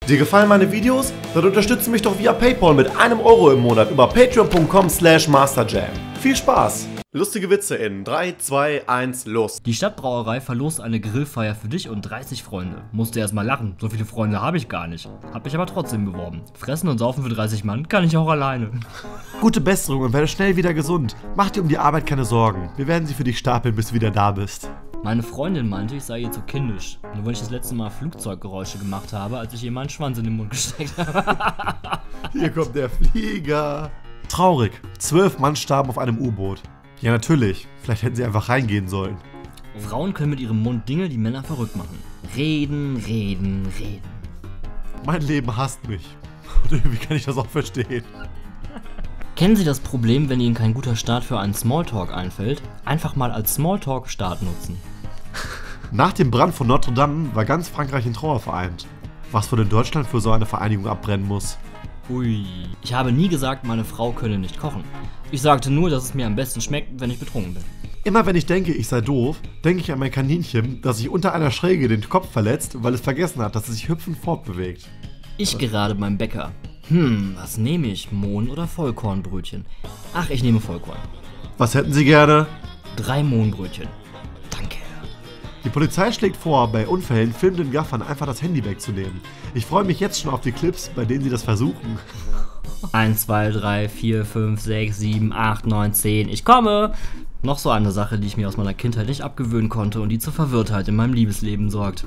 Dir gefallen meine Videos? Dann unterstütze mich doch via PayPal mit 1 Euro im Monat über patreon.com/masterjam. Viel Spaß! Lustige Witze in 3, 2, 1, los! Die Stadtbrauerei verlost eine Grillfeier für dich und 30 Freunde. Musste erst mal lachen, so viele Freunde habe ich gar nicht. Hab mich aber trotzdem beworben. Fressen und saufen für 30 Mann kann ich auch alleine. Gute Besserung und werde schnell wieder gesund. Mach dir um die Arbeit keine Sorgen. Wir werden sie für dich stapeln, bis du wieder da bist. Meine Freundin meinte, ich sei ihr zu kindisch. Nur weil ich das letzte Mal Flugzeuggeräusche gemacht habe, als ich ihr meinen Schwanz in den Mund gesteckt habe. Hier kommt der Flieger. Traurig. 12 Mann starben auf einem U-Boot. Ja, natürlich. Vielleicht hätten sie einfach reingehen sollen. Frauen können mit ihrem Mund Dinge, die Männer verrückt machen. Reden, reden, reden. Mein Leben hasst mich. Und irgendwie kann ich das auch verstehen. Kennen Sie das Problem, wenn Ihnen kein guter Start für einen Smalltalk einfällt? Einfach mal als Smalltalk-Start nutzen. Nach dem Brand von Notre Dame war ganz Frankreich in Trauer vereint. Was wohl in Deutschland für so eine Vereinigung abbrennen muss. Ui. Ich habe nie gesagt, meine Frau könne nicht kochen. Ich sagte nur, dass es mir am besten schmeckt, wenn ich betrunken bin. Immer wenn ich denke, ich sei doof, denke ich an mein Kaninchen, das sich unter einer Schräge den Kopf verletzt, weil es vergessen hat, dass es sich hüpfend fortbewegt. Ich gerade beim Bäcker. Was nehme ich? Mohn- oder Vollkornbrötchen? Ach, ich nehme Vollkorn. Was hätten Sie gerne? 3 Mohnbrötchen. Danke. Die Polizei schlägt vor, bei Unfällen filmenden Gaffern einfach das Handy wegzunehmen. Ich freue mich jetzt schon auf die Clips, bei denen sie das versuchen. 1, 2, 3, 4, 5, 6, 7, 8, 9, 10. Ich komme! Noch so eine Sache, die ich mir aus meiner Kindheit nicht abgewöhnen konnte und die zur Verwirrtheit in meinem Liebesleben sorgt.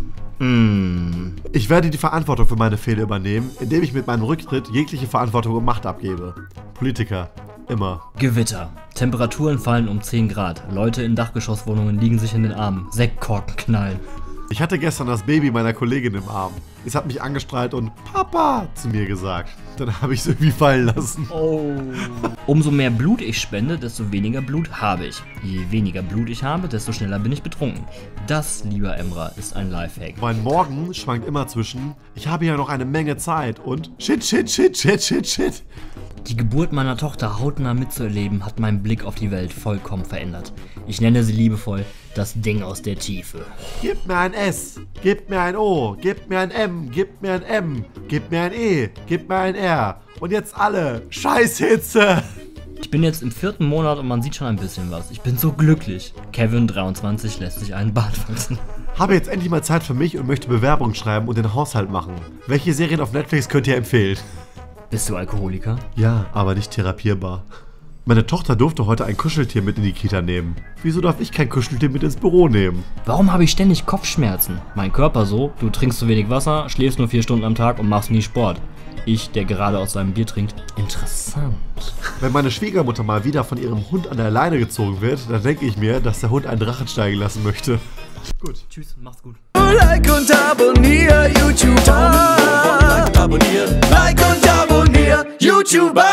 Ich werde die Verantwortung für meine Fehler übernehmen, indem ich mit meinem Rücktritt jegliche Verantwortung und Macht abgebe. Politiker. Immer. Gewitter. Temperaturen fallen um 10 Grad. Leute in Dachgeschosswohnungen liegen sich in den Armen. Sektkorken knallen. Ich hatte gestern das Baby meiner Kollegin im Arm. Es hat mich angestrahlt und Papa zu mir gesagt. Dann habe ich es irgendwie fallen lassen. Oh. Umso mehr Blut ich spende, desto weniger Blut habe ich. Je weniger Blut ich habe, desto schneller bin ich betrunken. Das, lieber Emra, ist ein Lifehack. Mein Morgen schwankt immer zwischen ich habe ja noch eine Menge Zeit und shit, shit, shit, shit, shit, shit. Die Geburt meiner Tochter hautnah mitzuerleben, hat meinen Blick auf die Welt vollkommen verändert. Ich nenne sie liebevoll das Ding aus der Tiefe. Gib mir ein S, gib mir ein O, gib mir ein M, gib mir ein M, gib mir ein E, gib mir ein R. Und jetzt alle, Scheißhitze! Ich bin jetzt im 4. Monat und man sieht schon ein bisschen was. Ich bin so glücklich. Kevin, 23, lässt sich einen Bart wachsen. Habe jetzt endlich mal Zeit für mich und möchte Bewerbung schreiben und den Haushalt machen. Welche Serien auf Netflix könnt ihr empfehlen? Bist du Alkoholiker? Ja, aber nicht therapierbar. Meine Tochter durfte heute ein Kuscheltier mit in die Kita nehmen. Wieso darf ich kein Kuscheltier mit ins Büro nehmen? Warum habe ich ständig Kopfschmerzen? Mein Körper so, du trinkst zu wenig Wasser, schläfst nur 4 Stunden am Tag und machst nie Sport. Ich, der gerade aus seinem Bier trinkt. Interessant. Wenn meine Schwiegermutter mal wieder von ihrem Hund an der Leine gezogen wird, dann denke ich mir, dass der Hund einen Drachen steigen lassen möchte. Gut. Tschüss, macht's gut. Like und abonnier YouTube. Like und abonnier YouTube.